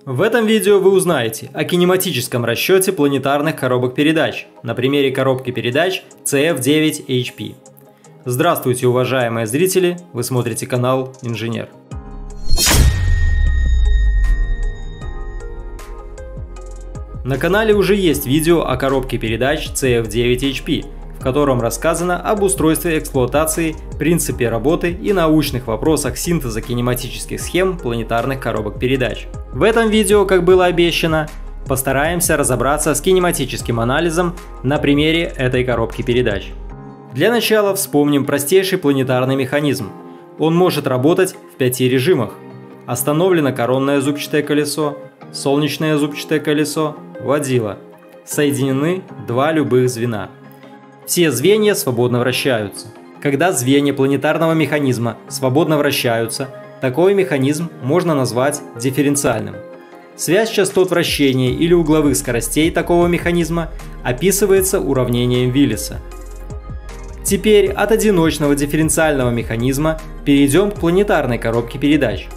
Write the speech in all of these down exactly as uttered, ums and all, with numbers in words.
В этом видео вы узнаете о кинематическом расчете планетарных коробок передач на примере коробки передач си эф девять эйч пи. Здравствуйте, уважаемые зрители, вы смотрите канал Инженер. На канале уже есть видео о коробке передач си эф девять эйч пи, в котором рассказано об устройстве эксплуатации, принципе работы и научных вопросах синтеза кинематических схем планетарных коробок передач. В этом видео, как было обещано, постараемся разобраться с кинематическим анализом на примере этой коробки передач. Для начала вспомним простейший планетарный механизм. Он может работать в пяти режимах. Остановлено коронное зубчатое колесо, солнечное зубчатое колесо, водило. Соединены два любых звена. Все звенья свободно вращаются. Когда звенья планетарного механизма свободно вращаются, такой механизм можно назвать дифференциальным. Связь частот вращения или угловых скоростей такого механизма описывается уравнением Виллиса. Теперь от одиночного дифференциального механизма перейдем к планетарной коробке передач.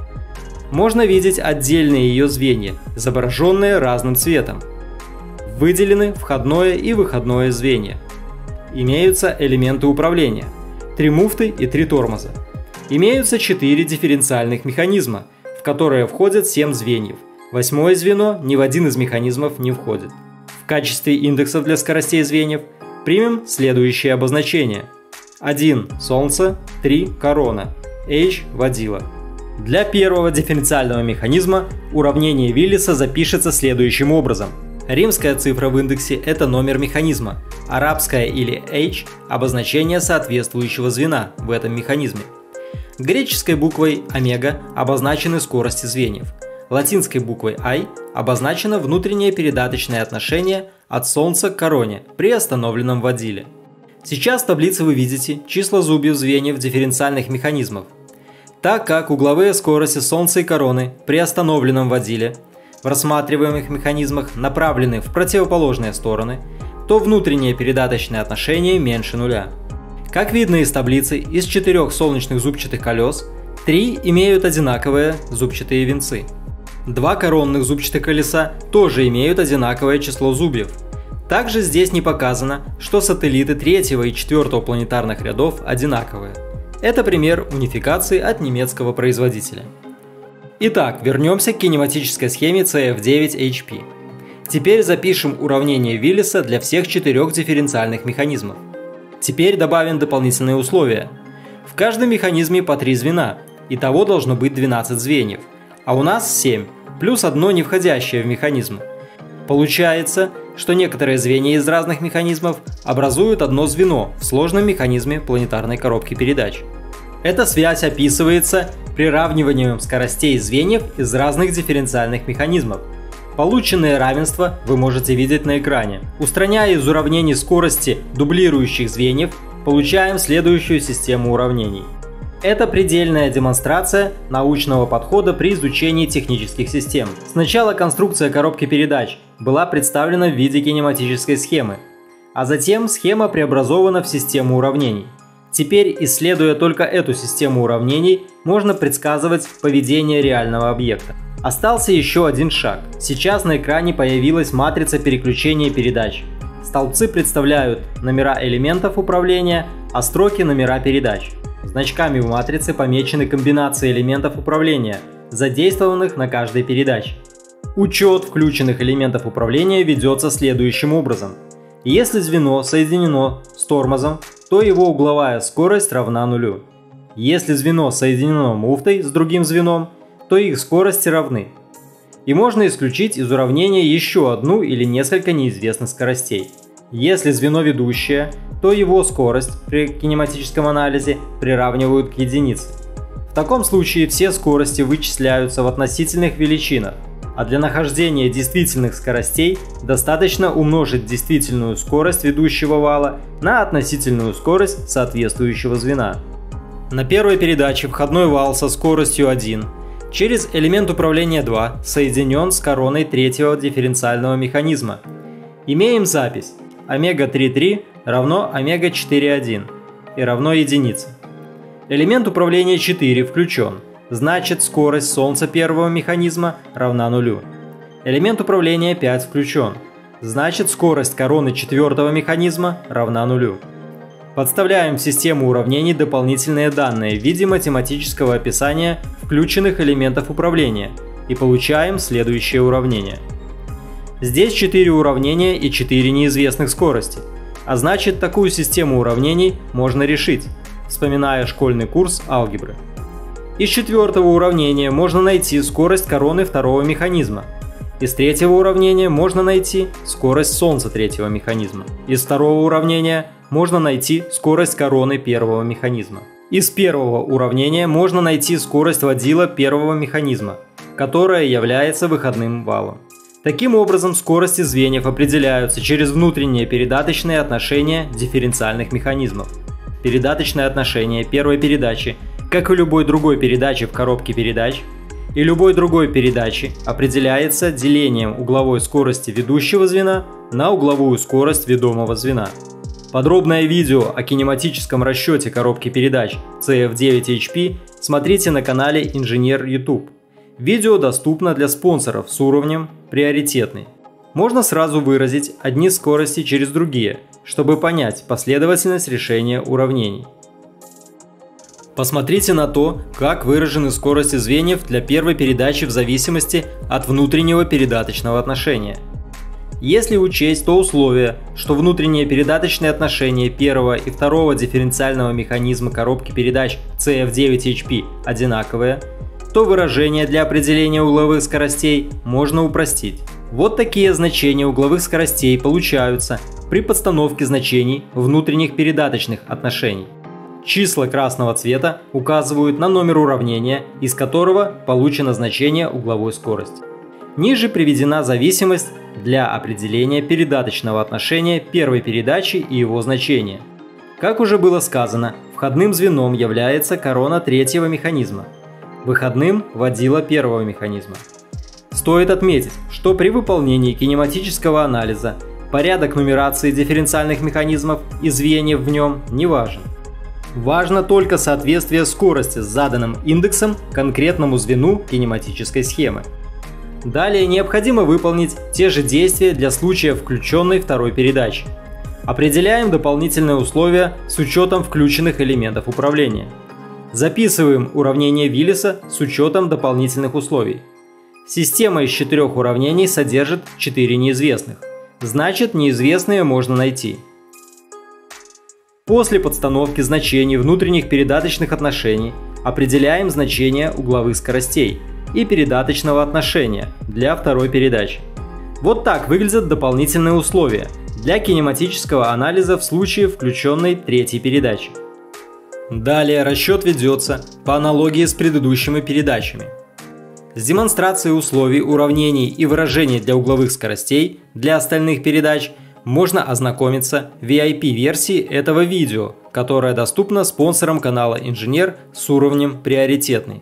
Можно видеть отдельные ее звенья, изображенные разным цветом. Выделены входное и выходное звенья. Имеются элементы управления, три муфты и три тормоза. Имеются четыре дифференциальных механизма, в которые входят семь звеньев. Восьмое звено ни в один из механизмов не входит. В качестве индексов для скоростей звеньев примем следующие обозначения. один – Солнце, три – Корона, H – Водило. Для первого дифференциального механизма уравнение Виллиса запишется следующим образом. Римская цифра в индексе – это номер механизма, арабская или H – обозначение соответствующего звена в этом механизме. Греческой буквой омега обозначены скорости звеньев, латинской буквой I обозначено внутреннее передаточное отношение от Солнца к Короне при остановленном водиле. Сейчас в таблице вы видите числа зубьев звеньев дифференциальных механизмов. Так как угловые скорости Солнца и Короны при остановленном водиле в рассматриваемых механизмах направлены в противоположные стороны, то внутреннее передаточное отношение меньше нуля. Как видно из таблицы, из четырех солнечных зубчатых колес три имеют одинаковые зубчатые венцы. Два коронных зубчатых колеса тоже имеют одинаковое число зубьев. Также здесь не показано, что сателлиты третьего и четвертого планетарных рядов одинаковые. Это пример унификации от немецкого производителя. Итак, вернемся к кинематической схеме си эф девять эйч пи. Теперь запишем уравнение Виллиса для всех четырех дифференциальных механизмов. Теперь добавим дополнительные условия. В каждом механизме по три звена, итого должно быть двенадцать звеньев, а у нас семь, плюс одно не входящее в механизм. Получается, что некоторые звенья из разных механизмов образуют одно звено в сложном механизме планетарной коробки передач. Эта связь описывается приравниванием скоростей звеньев из разных дифференциальных механизмов. Полученные равенства вы можете видеть на экране. Устраняя из уравнений скорости дублирующих звеньев, получаем следующую систему уравнений. Это предельная демонстрация научного подхода при изучении технических систем. Сначала конструкция коробки передач была представлена в виде кинематической схемы, а затем схема преобразована в систему уравнений. Теперь, исследуя только эту систему уравнений, можно предсказывать поведение реального объекта. Остался еще один шаг. Сейчас на экране появилась матрица переключения передач. Столбцы представляют номера элементов управления, а строки – номера передач. Значками в матрице помечены комбинации элементов управления, задействованных на каждой передаче. Учет включенных элементов управления ведется следующим образом. Если звено соединено с тормозом, то его угловая скорость равна нулю. Если звено соединено муфтой с другим звеном, то их скорости равны. И можно исключить из уравнения еще одну или несколько неизвестных скоростей. Если звено ведущее, то его скорость при кинематическом анализе приравнивают к единице. В таком случае все скорости вычисляются в относительных величинах, а для нахождения действительных скоростей достаточно умножить действительную скорость ведущего вала на относительную скорость соответствующего звена. На первой передаче входной вал со скоростью один через элемент управления два соединен с короной третьего дифференциального механизма. Имеем запись омега три три равно омега четыре один и равно единице. Элемент управления четыре включен, значит скорость Солнца первого механизма равна нулю. Элемент управления пять включен, значит скорость короны четвертого механизма равна нулю. Подставляем в систему уравнений дополнительные данные в виде математического описания включенных элементов управления и получаем следующее уравнение. Здесь четыре уравнения и четыре неизвестных скорости, а значит такую систему уравнений можно решить, вспоминая школьный курс алгебры. Из четвертого уравнения можно найти скорость короны второго механизма. Из третьего уравнения можно найти скорость Солнца третьего механизма. Из второго уравнения можно найти скорость короны первого механизма. Из первого уравнения можно найти скорость водила первого механизма, которая является выходным валом. Таким образом, скорости звеньев определяются через внутренние передаточные отношения дифференциальных механизмов. Передаточное отношение первой передачи, как и любой другой передачи в коробке передач, и любой другой передачи определяется делением угловой скорости ведущего звена на угловую скорость ведомого звена. Подробное видео о кинематическом расчете коробки передач си эф девять эйч пи смотрите на канале Инженер YouTube. Видео доступно для спонсоров с уровнем «Приоритетный». Можно сразу выразить одни скорости через другие, чтобы понять последовательность решения уравнений. Посмотрите на то, как выражены скорости звеньев для первой передачи в зависимости от внутреннего передаточного отношения. Если учесть то условие, что внутренние передаточные отношения первого и второго дифференциального механизма коробки передач си эф девять эйч пи одинаковые, то выражение для определения угловых скоростей можно упростить. Вот такие значения угловых скоростей получаются при подстановке значений внутренних передаточных отношений. Числа красного цвета указывают на номер уравнения, из которого получено значение угловой скорости. Ниже приведена зависимость для определения передаточного отношения первой передачи и его значения. Как уже было сказано, входным звеном является корона третьего механизма, выходным – водила первого механизма. Стоит отметить, что при выполнении кинематического анализа порядок нумерации дифференциальных механизмов и звеньев в нем не важен. Важно только соответствие скорости с заданным индексом конкретному звену кинематической схемы. Далее необходимо выполнить те же действия для случая включенной второй передачи. Определяем дополнительные условия с учетом включенных элементов управления. Записываем уравнение Виллиса с учетом дополнительных условий. Система из четырех уравнений содержит четыре неизвестных, значит неизвестные можно найти. После подстановки значений внутренних передаточных отношений определяем значение угловых скоростей и передаточного отношения для второй передачи. Вот так выглядят дополнительные условия для кинематического анализа в случае включенной третьей передачи. Далее расчет ведется по аналогии с предыдущими передачами. С демонстрацией условий, уравнений и выражений для угловых скоростей для остальных передач можно ознакомиться в ви ай пи-версии этого видео, которая доступна спонсорам канала Инженер с уровнем «Приоритетный».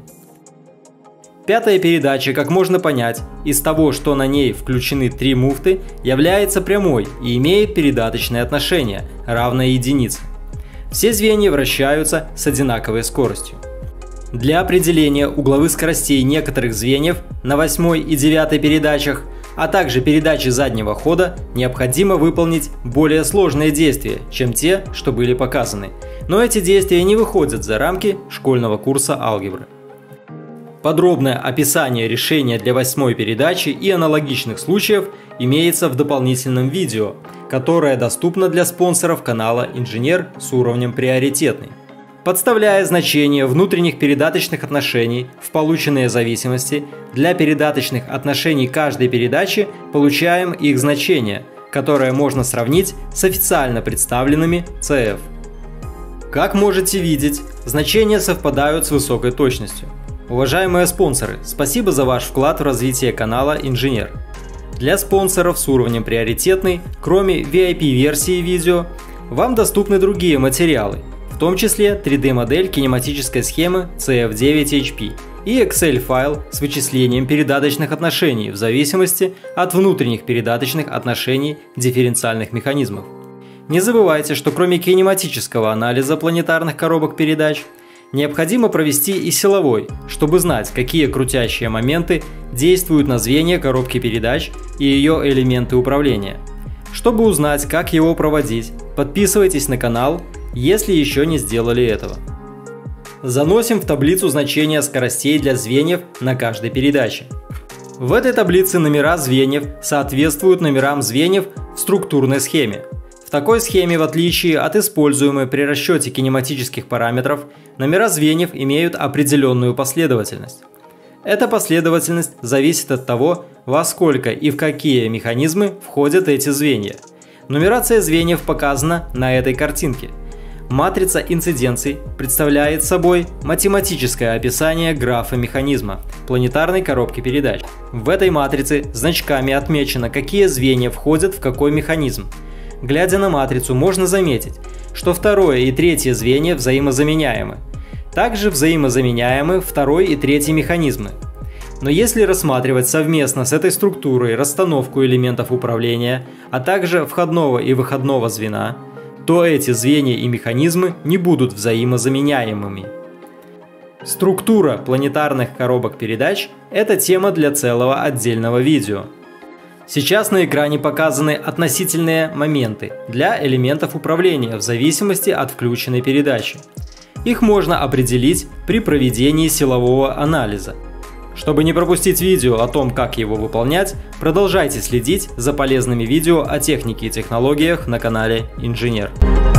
Пятая передача, как можно понять, из того, что на ней включены три муфты, является прямой и имеет передаточное отношение, равное единице. Все звенья вращаются с одинаковой скоростью. Для определения угловых скоростей некоторых звеньев на восьмой и девятой передачах, а также передачи заднего хода, необходимо выполнить более сложные действия, чем те, что были показаны. Но эти действия не выходят за рамки школьного курса алгебры. Подробное описание решения для восьмой передачи и аналогичных случаев имеется в дополнительном видео, которое доступно для спонсоров канала Инженер с уровнем «Приоритетный». Подставляя значения внутренних передаточных отношений в полученные зависимости, для передаточных отношений каждой передачи получаем их значения, которые можно сравнить с официально представленными си эф. Как можете видеть, значения совпадают с высокой точностью. Уважаемые спонсоры, спасибо за ваш вклад в развитие канала Инженер. Для спонсоров с уровнем «Приоритетный», кроме ви ай пи-версии видео, вам доступны другие материалы, в том числе три дэ модель кинематической схемы си эф девять эйч пи и Excel-файл с вычислением передаточных отношений в зависимости от внутренних передаточных отношений дифференциальных механизмов. Не забывайте, что кроме кинематического анализа планетарных коробок передач, Необходимо провести и силовой, чтобы знать, какие крутящие моменты действуют на звенья коробки передач и ее элементы управления. Чтобы узнать, как его проводить, подписывайтесь на канал, если еще не сделали этого. Заносим в таблицу значения скоростей для звеньев на каждой передаче. В этой таблице номера звеньев соответствуют номерам звеньев в структурной схеме. В такой схеме, в отличие от используемой при расчете кинематических параметров, номера звеньев имеют определенную последовательность. Эта последовательность зависит от того, во сколько и в какие механизмы входят эти звенья. Нумерация звеньев показана на этой картинке. Матрица инциденций представляет собой математическое описание графа механизма планетарной коробки передач. В этой матрице значками отмечено, какие звенья входят в какой механизм. Глядя на матрицу, можно заметить, что второе и третье звенья взаимозаменяемы. Также взаимозаменяемы второй и третий механизмы. Но если рассматривать совместно с этой структурой расстановку элементов управления, а также входного и выходного звена, то эти звенья и механизмы не будут взаимозаменяемыми. Структура планетарных коробок передач – это тема для целого отдельного видео. Сейчас на экране показаны относительные моменты для элементов управления в зависимости от включенной передачи. Их можно определить при проведении силового анализа. Чтобы не пропустить видео о том, как его выполнять, продолжайте следить за полезными видео о технике и технологиях на канале Инженер.